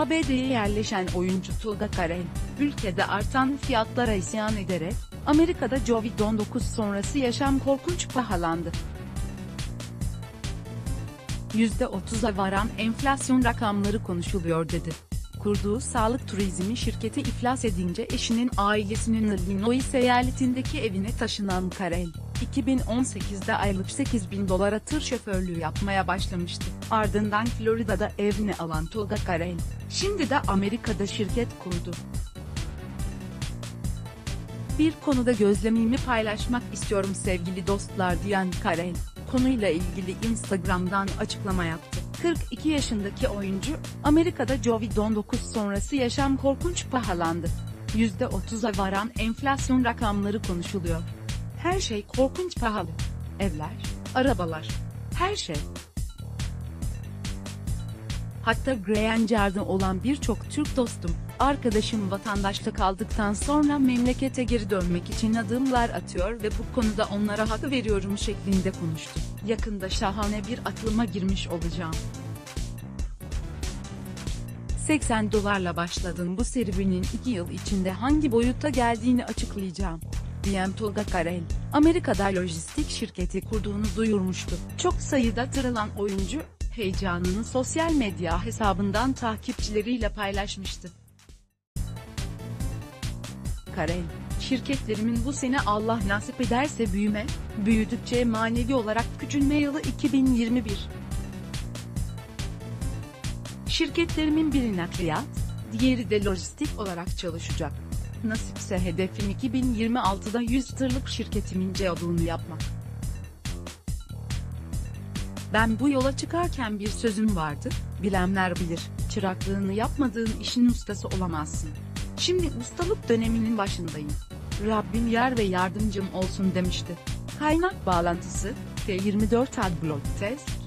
ABD'ye yerleşen oyuncu Tolga Karayel, ülkede artan fiyatlara isyan ederek, Amerika'da Covid-19 sonrası yaşam korkunç pahalandı. %30'a varan enflasyon rakamları konuşuluyor dedi. Kurduğu sağlık turizmi şirketi iflas edince eşinin ailesinin Illinois eyaletindeki evine taşınan Karayel, 2018'de aylık $8.000 tır şoförlüğü yapmaya başlamıştı. Ardından Florida'da evini alan Tolga Karayel, şimdi de Amerika'da şirket kurdu. Bir konuda gözlemimi paylaşmak istiyorum sevgili dostlar diyen Karayel, konuyla ilgili Instagram'dan açıklama yaptı. 42 yaşındaki oyuncu, Amerika'da Covid-19 sonrası yaşam korkunç pahalandı. %30'a varan enflasyon rakamları konuşuluyor. Her şey korkunç pahalı. Evler, arabalar, her şey. Hatta Green Card'ı olan birçok Türk dostum, arkadaşım vatandaşlık aldıktan sonra memlekete geri dönmek için adımlar atıyor ve bu konuda onlara hak veriyorum şeklinde konuştu. Yakında şahane bir aklıma girmiş olacağım. $80'la başladığım bu serüvenin 2 yıl içinde hangi boyuta geldiğini açıklayacağım, diyen Tolga Karayel, Amerika'da lojistik şirketi kurduğunu duyurmuştu. Çok sayıda tır alan oyuncu, heyecanını sosyal medya hesabından takipçileriyle paylaşmıştı. Karayel, şirketlerimin bu sene Allah nasip ederse büyüdükçe manevi olarak küçülme yılı 2021. Şirketlerimin biri nakliyat, diğeri de lojistik olarak çalışacak. Nasipse hedefim 2026'da 100 tırlık şirketimin CEO'luğunu yapmak. Ben bu yola çıkarken bir sözüm vardı, bilenler bilir, çıraklığını yapmadığın işin ustası olamazsın. Şimdi ustalık döneminin başındayım. Rabbim yar ve yardımcım olsun demişti. Kaynak bağlantısı, T24 Adblog Test.